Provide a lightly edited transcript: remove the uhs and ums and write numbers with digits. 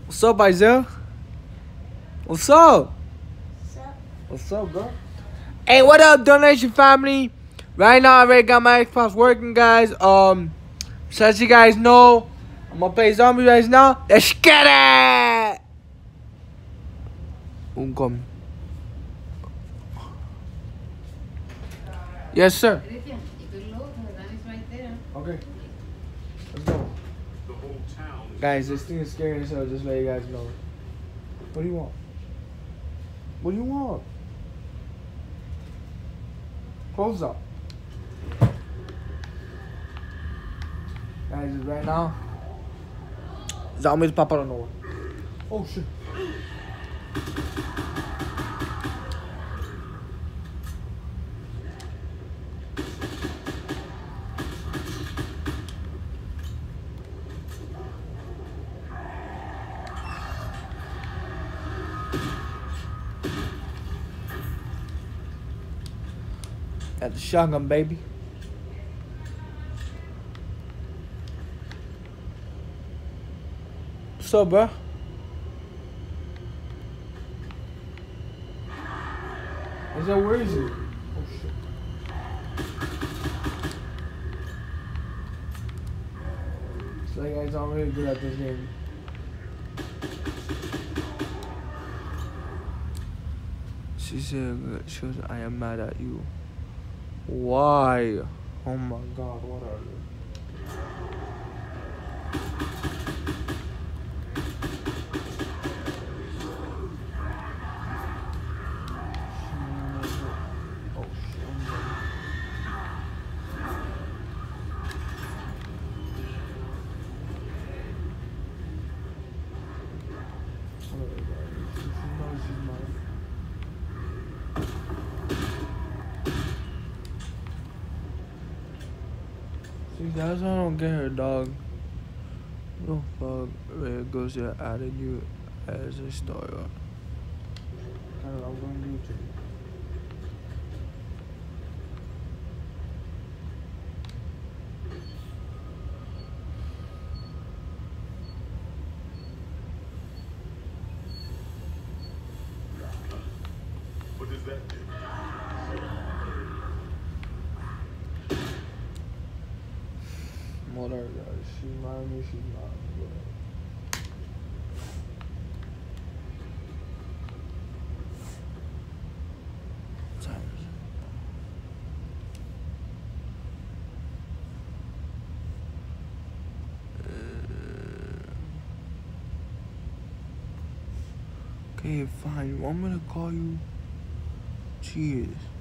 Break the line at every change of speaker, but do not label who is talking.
What's up, Isaiah? What's up?
What's up?
What's up, bro? Hey, what up, donation family? Right now, I already got my Xbox working, guys. So as you guys know, I'm gonna play zombies right now. Let's get it! Come. Yes, sir.
Christian, you could look, Jordan is right there.
Okay. Let's go. Guys, this thing is scary, so just let you guys know. What do you want? What do you want? Close up. Guys, right now, zombies pop out of nowhere. Oh shit. Got the shotgun, baby. What's up, bro? Is that where is he? Oh shit. So you guys aren't really good at this game. She said, I am mad at you. Why? Oh my god, what are you? Oh shit. See, that's why I don't get her, dog. No fuck, where it goes to added you as a star. I'm going to do it to you.
What does that do?
Whatever, guys. She's mad me, she's not. Okay, fine. You want me to call you? Cheers.